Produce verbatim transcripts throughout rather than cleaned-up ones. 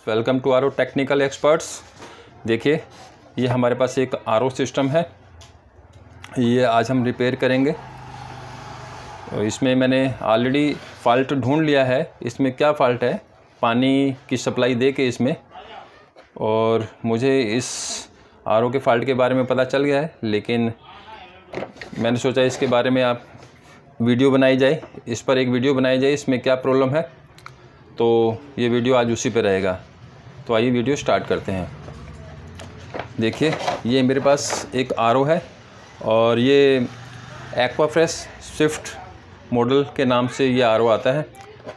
Welcome to R O technical experts. देखिए, ये हमारे पास एक आर ओ सिस्टम है, ये आज हम रिपेयर करेंगे। और इसमें मैंने ऑलरेडी फ़ॉल्ट ढूंढ लिया है। इसमें क्या फ़ॉल्ट है, पानी की सप्लाई दे के इसमें, और मुझे इस आर ओ के फ़ॉल्ट के बारे में पता चल गया है, लेकिन मैंने सोचा इसके बारे में आप वीडियो बनाई जाए, इस पर एक वीडियो बनाई जाए, इसमें क्या प्रॉब्लम है। तो ये वीडियो आज उसी पे रहेगा। तो आइए वीडियो स्टार्ट करते हैं। देखिए, ये मेरे पास एक आर ओ है और ये एक्वाफ्रेश स्विफ्ट मॉडल के नाम से ये आर ओ आता है।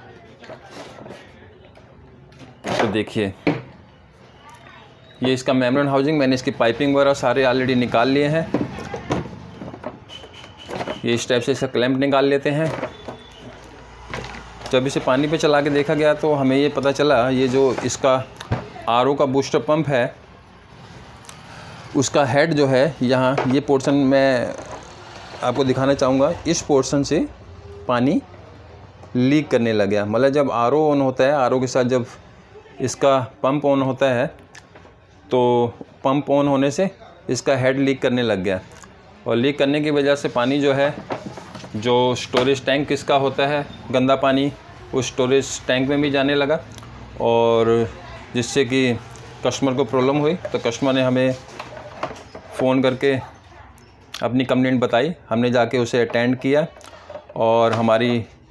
तो देखिए, ये इसका मेम्ब्रेन हाउसिंग, मैंने इसकी पाइपिंग वगैरह सारे ऑलरेडी निकाल लिए हैं। ये इस टाइप से इसका क्लैंप निकाल लेते हैं। जब इसे पानी पे चला के देखा गया तो हमें ये पता चला, ये जो इसका आर ओ का बूस्टर पंप है, उसका हेड जो है यहाँ, ये पोर्शन मैं आपको दिखाना चाहूँगा। इस पोर्शन से पानी लीक करने लग गया। मतलब जब आर ओ ऑन होता है, आर ओ के साथ जब इसका पंप ऑन होता है, तो पंप ऑन होने से इसका हेड लीक करने लग गया। और लीक करने की वजह से पानी जो है, जो स्टोरेज टैंक इसका होता है, गंदा पानी उस स्टोरेज टैंक में भी जाने लगा, और जिससे कि कस्टमर को प्रॉब्लम हुई। तो कस्टमर ने हमें फ़ोन करके अपनी कंप्लेंट बताई। हमने जाके उसे अटेंड किया और हमारी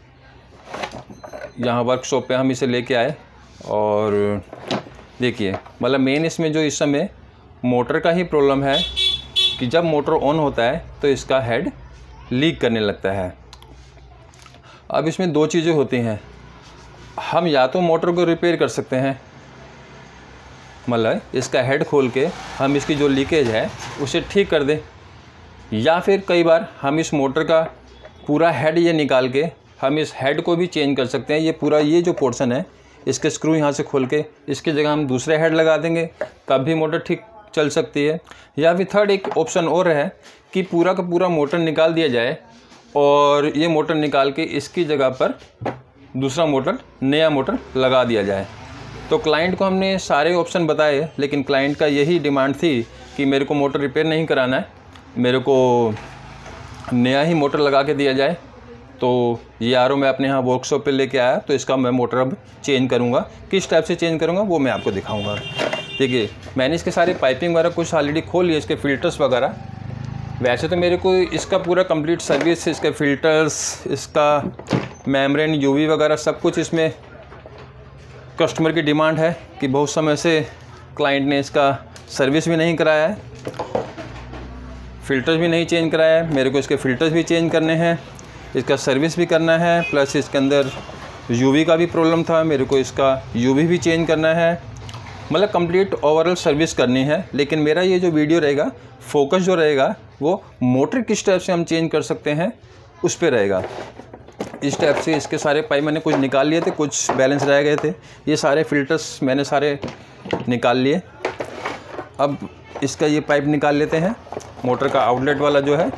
यहाँ वर्कशॉप पे हम इसे लेके आए। और देखिए, मतलब मेन इसमें जो इस समय मोटर का ही प्रॉब्लम है कि जब मोटर ऑन होता है तो इसका हेड लीक करने लगता है। अब इसमें दो चीज़ें होती हैं, हम या तो मोटर को रिपेयर कर सकते हैं, मतलब इसका हेड खोल के हम इसकी जो लीकेज है उसे ठीक कर दें, या फिर कई बार हम इस मोटर का पूरा हेड ये निकाल के हम इस हेड को भी चेंज कर सकते हैं। ये पूरा ये जो पोर्शन है, इसके स्क्रू यहाँ से खोल के इसकी जगह हम दूसरे हेड लगा देंगे, तब भी मोटर ठीक चल सकती है। या फिर थर्ड एक ऑप्शन और है कि पूरा का पूरा मोटर निकाल दिया जाए और ये मोटर निकाल के इसकी जगह पर दूसरा मोटर, नया मोटर लगा दिया जाए। तो क्लाइंट को हमने सारे ऑप्शन बताए, लेकिन क्लाइंट का यही डिमांड थी कि मेरे को मोटर रिपेयर नहीं कराना है, मेरे को नया ही मोटर लगा के दिया जाए। तो ये आर ओ मैं अपने यहाँ वर्कशॉप पे लेके आया, तो इसका मैं मोटर अब चेंज करूँगा। किस टाइप से चेंज करूँगा वो मैं आपको दिखाऊँगा। देखिए, मैंने इसके सारे पाइपिंग वगैरह कुछ ऑलरेडी खोल लिए, इसके फ़िल्टर्स वगैरह। वैसे तो मेरे को इसका पूरा कंप्लीट सर्विस, इसके फ़िल्टर्स, इसका मेम्ब्रेन, यूवी वगैरह सब कुछ, इसमें कस्टमर की डिमांड है कि बहुत समय से क्लाइंट ने इसका सर्विस भी नहीं कराया है, फ़िल्टर्स भी नहीं चेंज कराया है। मेरे को इसके फ़िल्टर्स भी चेंज करने हैं, इसका सर्विस भी करना है, प्लस इसके अंदर यूवी का भी प्रॉब्लम था, मेरे को इसका यूवी भी चेंज करना है। मतलब कंप्लीट ओवरऑल सर्विस करनी है। लेकिन मेरा ये जो वीडियो रहेगा, फोकस जो रहेगा वो मोटर किस टाइप से हम चेंज कर सकते हैं उस पे रहेगा। इस टाइप से इसके सारे पाइप मैंने कुछ निकाल लिए थे, कुछ बैलेंस रह गए थे। ये सारे फ़िल्टर्स मैंने सारे निकाल लिए। अब इसका ये पाइप निकाल लेते हैं, मोटर का आउटलेट वाला जो है।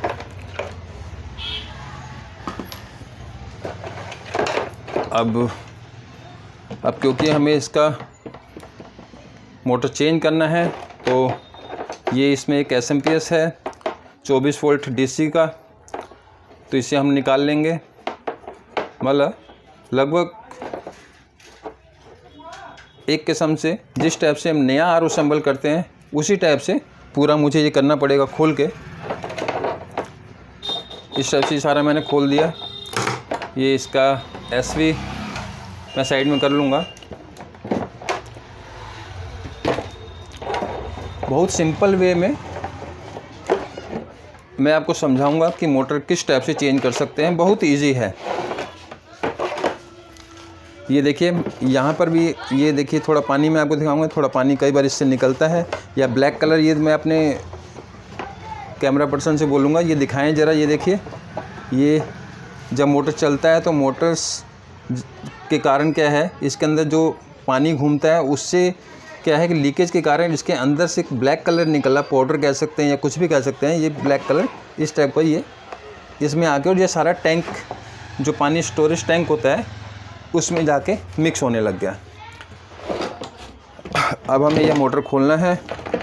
अब अब क्योंकि हमें इसका मोटर चेंज करना है, तो ये इसमें एक एस एम पी एस है चौबीस वोल्ट डी सी का, तो इसे हम निकाल लेंगे। मतलब लगभग एक किस्म से जिस टाइप से हम नया आर ओ असेंबल करते हैं, उसी टाइप से पूरा मुझे ये करना पड़ेगा खोल के। इस टाइप से सारा मैंने खोल दिया। ये इसका एस वी मैं साइड में कर लूँगा। बहुत सिंपल वे में मैं आपको समझाऊंगा कि मोटर किस टाइप से चेंज कर सकते हैं। बहुत इजी है। ये देखिए, यहाँ पर भी ये देखिए, थोड़ा पानी मैं आपको दिखाऊंगा। थोड़ा पानी कई बार इससे निकलता है, या ब्लैक कलर, ये मैं अपने कैमरा पर्सन से बोलूँगा ये दिखाएं ज़रा। ये देखिए, ये जब मोटर चलता है तो मोटर्स के कारण क्या है, इसके अंदर जो पानी घूमता है उससे क्या है कि लीकेज के कारण इसके अंदर से एक ब्लैक कलर निकला, पाउडर कह सकते हैं या कुछ भी कह सकते हैं। ये ब्लैक कलर इस टाइप का ये इसमें आके, और ये सारा टैंक जो पानी स्टोरेज टैंक होता है उसमें जाके मिक्स होने लग गया। अब हमें यह मोटर खोलना है।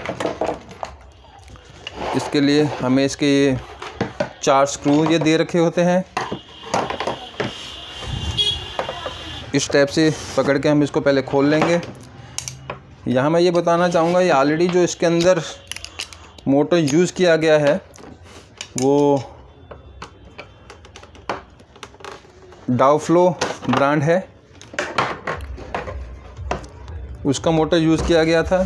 इसके लिए हमें इसके चार स्क्रू ये दे रखे होते हैं। इस टाइप से पकड़ के हम इसको पहले खोल लेंगे। यहाँ मैं ये बताना चाहूँगा, ये ऑलरेडी जो इसके अंदर मोटर यूज़ किया गया है वो डाउफ्लो ब्रांड है, उसका मोटर यूज़ किया गया था।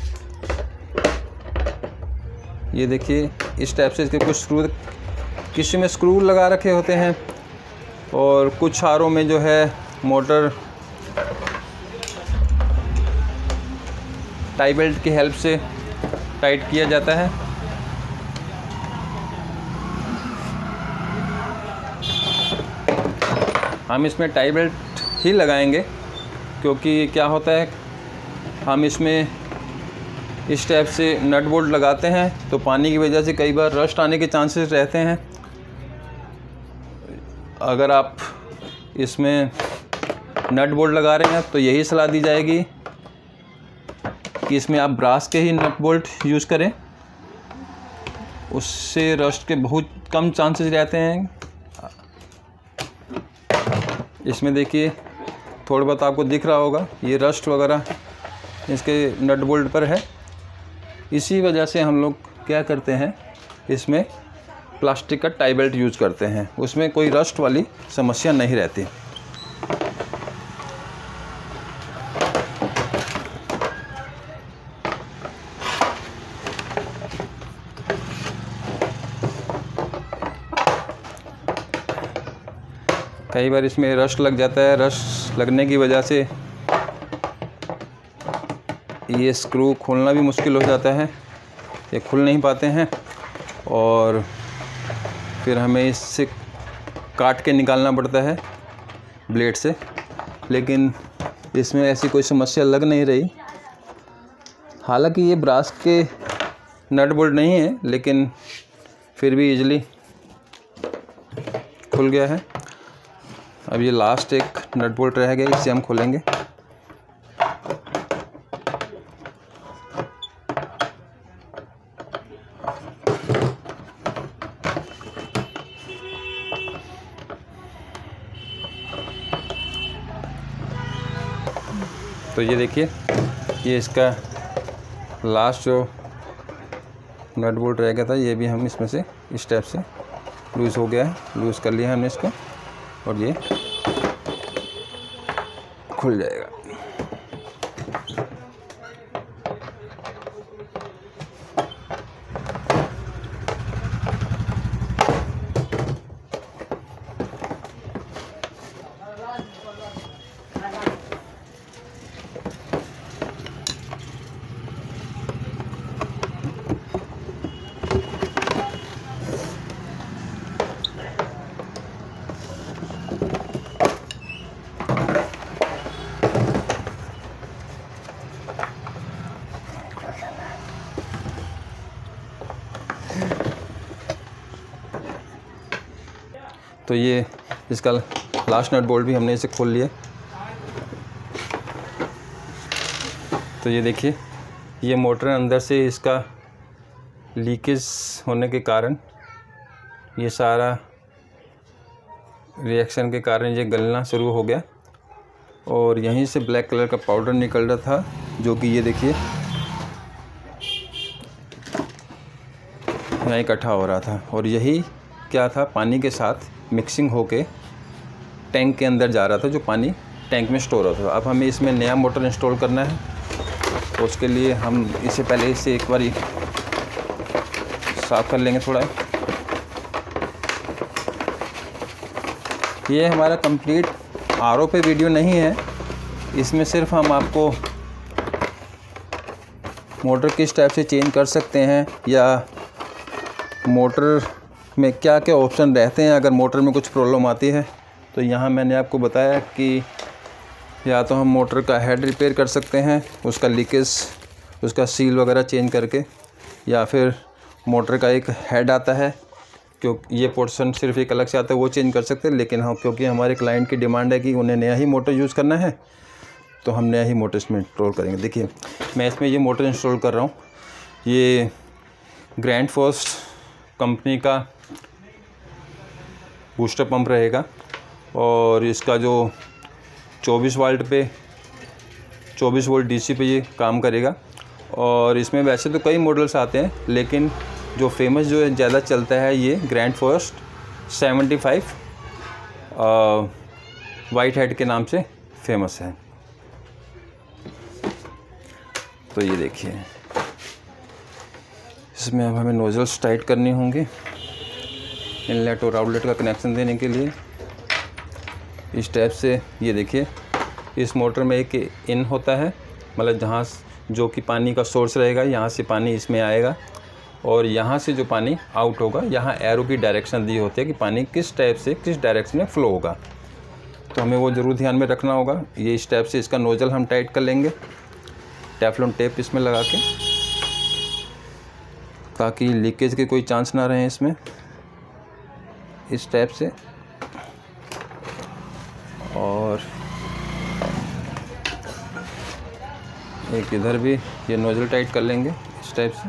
ये देखिए इस टाइप से इसके कुछ स्क्रू, किसी में स्क्रू लगा रखे होते हैं और कुछ आरों में जो है मोटर टाई बेल्ट की हेल्प से टाइट किया जाता है। हम इसमें टाई बेल्ट ही लगाएंगे क्योंकि क्या होता है, हम इसमें इस टाइप से नट बोल्ट लगाते हैं तो पानी की वजह से कई बार रस्ट आने के चांसेस रहते हैं। अगर आप इसमें नट बोल्ट लगा रहे हैं तो यही सलाह दी जाएगी कि इसमें आप ब्रास के ही नट बोल्ट यूज़ करें, उससे रस्ट के बहुत कम चांसेस रहते हैं। इसमें देखिए थोड़ा बहुत आपको दिख रहा होगा, ये रस्ट वगैरह इसके नट बोल्ट पर है। इसी वजह से हम लोग क्या करते हैं, इसमें प्लास्टिक का टाई बेल्ट यूज़ करते हैं, उसमें कोई रस्ट वाली समस्या नहीं रहती। कई बार इसमें रस्ट लग जाता है, रस्ट लगने की वजह से ये स्क्रू खोलना भी मुश्किल हो जाता है, ये खुल नहीं पाते हैं और फिर हमें इससे काट के निकालना पड़ता है ब्लेड से। लेकिन इसमें ऐसी कोई समस्या लग नहीं रही। हालांकि ये ब्रास के नट बोल्ट नहीं है लेकिन फिर भी इजीली खुल गया है। अब ये लास्ट एक नट बोल्ट रह गया, इससे हम खोलेंगे। तो ये देखिए, ये इसका लास्ट जो नट बोल्ट रह गया था, ये भी हम इसमें से इस टाइप से लूज़ हो गया है, लूज़ कर लिया हमने इसको और ये खुल जाएगा। तो ये इसका लास्ट नट बोल्ट भी हमने इसे खोल लिया। तो ये देखिए, ये मोटर अंदर से इसका लीकेज होने के कारण, ये सारा रिएक्शन के कारण ये गलना शुरू हो गया और यहीं से ब्लैक कलर का पाउडर निकल रहा था, जो कि ये देखिए यहाँ इकट्ठा हो रहा था और यही क्या था, पानी के साथ मिक्सिंग होके टैंक के अंदर जा रहा था, जो पानी टैंक में स्टोर होता था। अब हमें इसमें नया मोटर इंस्टॉल करना है, तो उसके लिए हम इसे पहले इसे एक बार साफ़ कर लेंगे थोड़ा। ये हमारा कंप्लीट आर ओ पे वीडियो नहीं है, इसमें सिर्फ हम आपको मोटर किस टाइप से चेंज कर सकते हैं या मोटर में क्या क्या ऑप्शन रहते हैं अगर मोटर में कुछ प्रॉब्लम आती है। तो यहाँ मैंने आपको बताया कि या तो हम मोटर का हेड रिपेयर कर सकते हैं, उसका लीकेज, उसका सील वगैरह चेंज करके, या फिर मोटर का एक हेड आता है, क्योंकि ये पोर्शन सिर्फ एक अलग से आता है, वो चेंज कर सकते हैं। लेकिन हम क्योंकि हमारे क्लाइंट की डिमांड है कि उन्हें नया ही मोटर यूज़ करना है, तो हम नया ही मोटर इसमें इंस्टॉल करेंगे। देखिए मैं इसमें ये मोटर इंस्टॉल कर रहा हूँ। ये ग्रैंड फोर्स कंपनी का बूस्टर पंप रहेगा और इसका जो चौबीस वाल्ट पे चौबीस वोल्ट डीसी पे ये काम करेगा। और इसमें वैसे तो कई मॉडल्स आते हैं, लेकिन जो फेमस जो ज़्यादा चलता है ये grand force seventy five white head के नाम से फेमस है। तो ये देखिए इसमें अब हमें नोजल्स टाइट करनी होंगी इनलेट और आउटलेट का कनेक्शन देने के लिए। इस टाइप से ये देखिए इस मोटर में एक इन होता है, मतलब जहाँ जो कि पानी का सोर्स रहेगा, यहाँ से पानी इसमें आएगा और यहाँ से जो पानी आउट होगा, यहाँ एरो की डायरेक्शन दी होती है कि पानी किस टाइप से किस डायरेक्शन में फ़्लो होगा। तो हमें वो ज़रूर ध्यान में रखना होगा। ये इस टाइप से इसका नोजल हम टाइट कर लेंगे टेफ्लॉन टेप इसमें लगा के, ताकि लीकेज के कोई चांस ना रहे इसमें। इस टाइप से और एक इधर भी ये नोजल टाइट कर लेंगे इस टाइप से।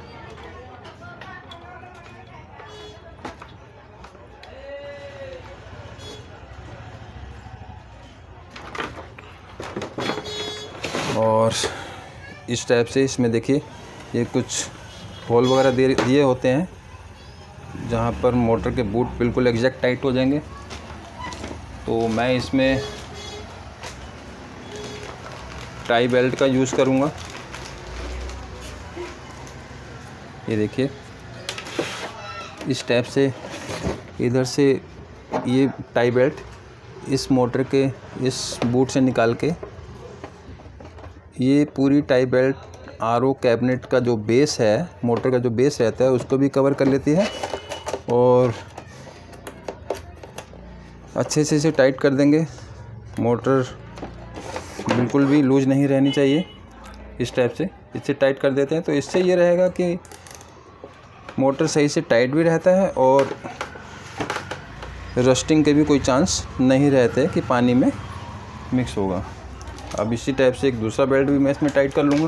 और इस टाइप से इसमें देखिए ये कुछ होल वगैरह दे दिए होते हैं जहाँ पर मोटर के बूट बिल्कुल एग्जैक्ट टाइट हो जाएंगे। तो मैं इसमें टाई बेल्ट का यूज़ करूँगा। ये देखिए इस टाइप से इधर से ये टाई बेल्ट इस मोटर के इस बूट से निकाल के ये पूरी टाई बेल्ट आरओ कैबिनेट का जो बेस है, मोटर का जो बेस रहता है, उसको भी कवर कर लेती है और अच्छे से इसे टाइट कर देंगे। मोटर बिल्कुल भी लूज नहीं रहनी चाहिए। इस टाइप से इसे टाइट कर देते हैं तो इससे ये रहेगा कि मोटर सही से टाइट भी रहता है और रस्टिंग के भी कोई चांस नहीं रहते कि पानी में मिक्स होगा। अब इसी टाइप से एक दूसरा बेल्ट भी मैं इसमें टाइट कर लूँगा।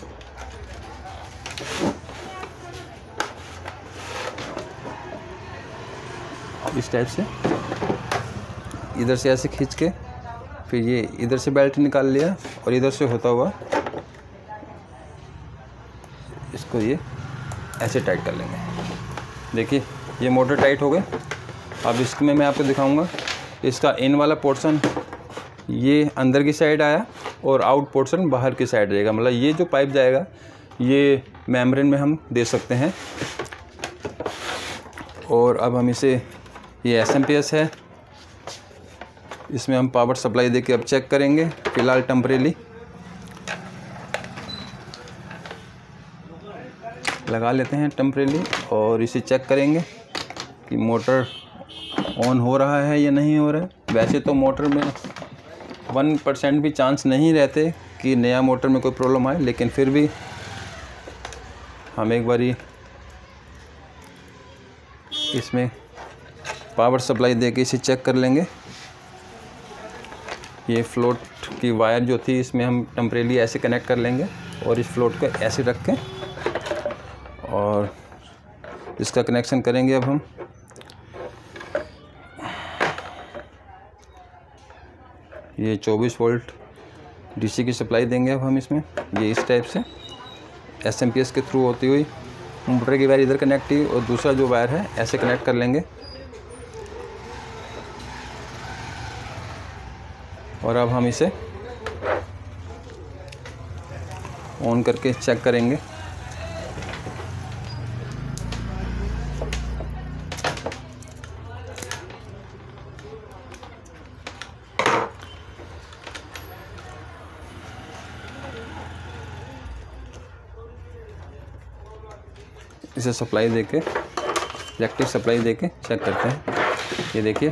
इस टाइप से इधर से ऐसे खींच के फिर ये इधर से बेल्ट निकाल लिया और इधर से होता हुआ इसको ये ऐसे टाइट कर लेंगे। देखिए ये मोटर टाइट हो गए। अब इसमें मैं आपको दिखाऊंगा इसका इन वाला पोर्शन ये अंदर की साइड आया और आउट पोर्शन बाहर की साइड रहेगा। मतलब ये जो पाइप जाएगा ये मेम्ब्रेन में हम दे सकते हैं। और अब हम इसे ये एस एम पी एस है, इसमें हम पावर सप्लाई देके अब चेक करेंगे। फ़िलहाल टेम्परेरी लगा लेते हैं टेम्परेरी और इसे चेक करेंगे कि मोटर ऑन हो रहा है या नहीं हो रहा है। वैसे तो मोटर में वन परसेंट भी चांस नहीं रहते कि नया मोटर में कोई प्रॉब्लम आए, लेकिन फिर भी हम एक बारी इसमें पावर सप्लाई देके इसे चेक कर लेंगे। ये फ्लोट की वायर जो थी इसमें हम टेम्परेरी ऐसे कनेक्ट कर लेंगे और इस फ्लोट को ऐसे रख के और इसका कनेक्शन करेंगे। अब हम ये चौबीस वोल्ट डीसी की सप्लाई देंगे। अब हम इसमें ये इस टाइप से एस एम पी एस के थ्रू होती हुई मोटर की वायर इधर कनेक्ट हुई और दूसरा जो वायर है ऐसे कनेक्ट कर लेंगे और अब हम इसे ऑन करके चेक करेंगे। इसे सप्लाई देके इलेक्ट्रिक सप्लाई देके चेक करते हैं। ये देखिए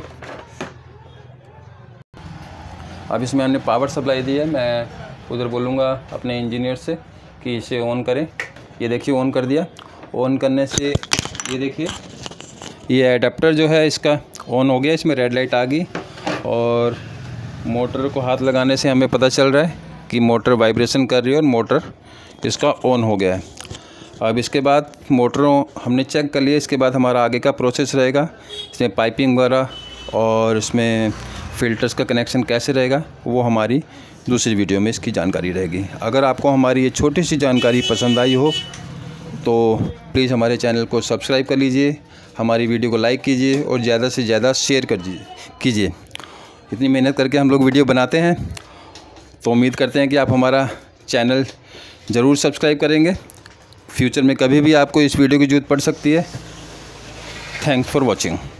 अब इसमें हमने पावर सप्लाई दी है। मैं उधर बोलूँगा अपने इंजीनियर से कि इसे ऑन करें। ये देखिए ऑन कर दिया। ऑन करने से ये देखिए ये एडाप्टर जो है इसका ऑन हो गया। इसमें रेड लाइट आ गई और मोटर को हाथ लगाने से हमें पता चल रहा है कि मोटर वाइब्रेशन कर रही है और मोटर इसका ऑन हो गया है। अब इसके बाद मोटरों हमने चेक कर लिया। इसके बाद हमारा आगे का प्रोसेस रहेगा, इसमें पाइपिंग वगैरह और इसमें फ़िल्टर्स का कनेक्शन कैसे रहेगा वो हमारी दूसरी वीडियो में इसकी जानकारी रहेगी। अगर आपको हमारी ये छोटी सी जानकारी पसंद आई हो तो प्लीज़ हमारे चैनल को सब्सक्राइब कर लीजिए, हमारी वीडियो को लाइक कीजिए और ज़्यादा से ज़्यादा शेयर कर कीजिए। इतनी मेहनत करके हम लोग वीडियो बनाते हैं तो उम्मीद करते हैं कि आप हमारा चैनल ज़रूर सब्सक्राइब करेंगे। फ्यूचर में कभी भी आपको इस वीडियो की ज़रूरत पड़ सकती है। Thanks for watching.